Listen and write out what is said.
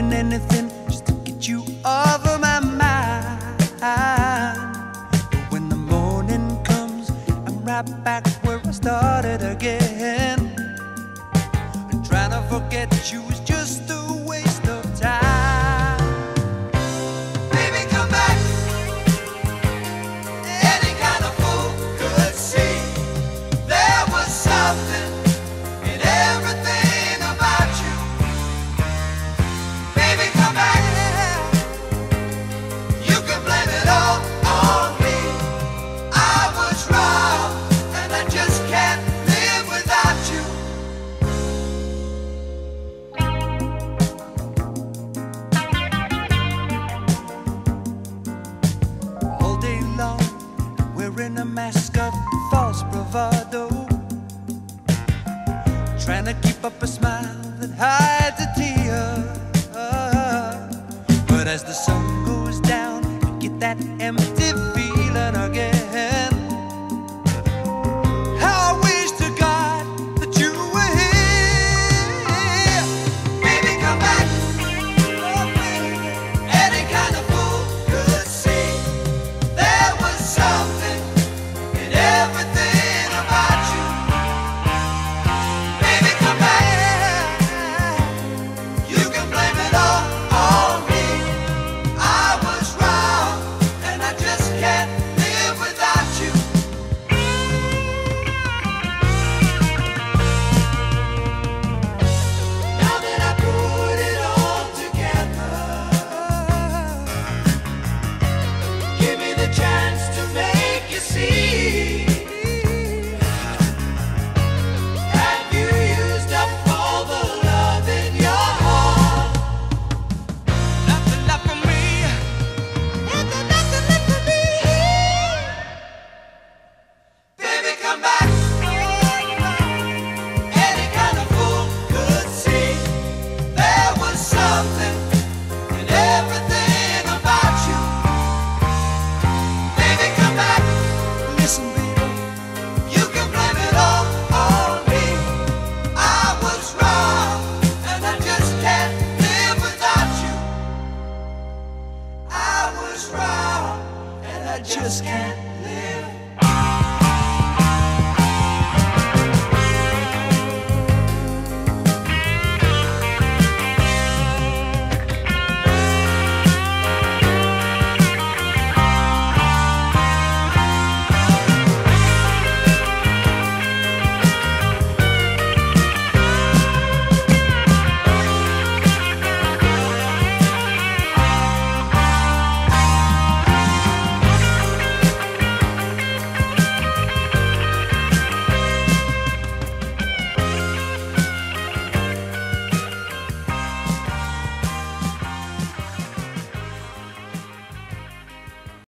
doing anything just to get you off of my mind. But when the morning comes, I'm right back where I started again. And trying to forget you is just a waste of time. Baby, come back. Any kind of fool could see there was something in everything about you. Baby, come back. You can blame it all on me. I was wrong, and I just can't live without you. All day long, wearing a mask of false bravado, trying to keep up a smile that hides a tear. But as the sun goes down, you get that empty feeling again. How I wish to God that you were here. Baby, come back. Oh, baby. Any kind of fool could see there was something in everything about you. Baby, come back. You can blame it all on me. I was wrong, and I just can't live without you. Now that I put it all together, give me the chance to make you see. Have you used up all the love in your heart? Nothing left for me. Ain't there nothing left for me? Baby, come back. Any kind of fool could see there was something in everything about you. Baby, come back. Listen, baby, you can blame it all on me. I was wrong, and I just can't live without you. I was wrong, and I just can't